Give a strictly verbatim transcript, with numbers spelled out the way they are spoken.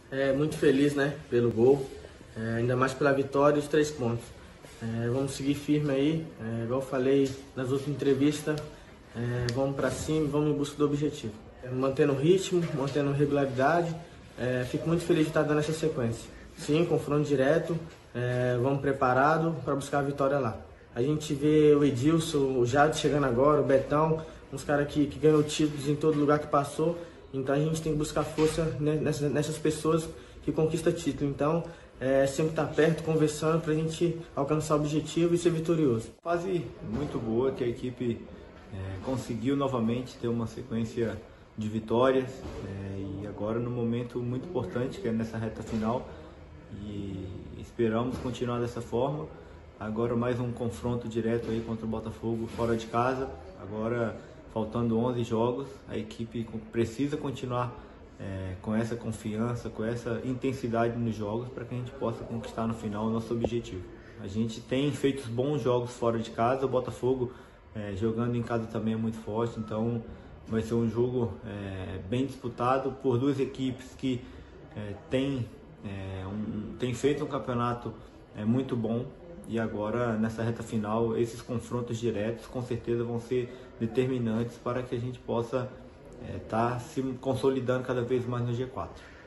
É, muito feliz, né, pelo gol, é, ainda mais pela vitória e os três pontos. É, vamos seguir firme aí, é, igual eu falei nas outras entrevistas, é, vamos para cima, vamos em busca do objetivo. É, mantendo o ritmo, mantendo regularidade, é, fico muito feliz de estar dando essa sequência. Sim, confronto direto, é, vamos preparado para buscar a vitória lá. A gente vê o Edilson, o Jade chegando agora, o Betão, uns caras que, que ganham títulos em todo lugar que passou. Então a gente tem que buscar força nessas, nessas pessoas que conquistam título. Então é sempre estar perto, conversando para a gente alcançar o objetivo e ser vitorioso. Fase muito boa que a equipe é, conseguiu novamente ter uma sequência de vitórias é, e agora num momento muito importante que é nessa reta final e esperamos continuar dessa forma. Agora mais um confronto direto aí contra o Botafogo fora de casa. Agora faltando onze jogos, a equipe precisa continuar é, com essa confiança, com essa intensidade nos jogos para que a gente possa conquistar no final o nosso objetivo. A gente tem feito bons jogos fora de casa, o Botafogo é, jogando em casa também é muito forte, então vai ser um jogo é, bem disputado por duas equipes que é, têm é, um, tem feito um campeonato é, muito bom. E agora, nessa reta final, esses confrontos diretos com certeza vão ser determinantes para que a gente possa estar é, tá se consolidando cada vez mais no G quatro.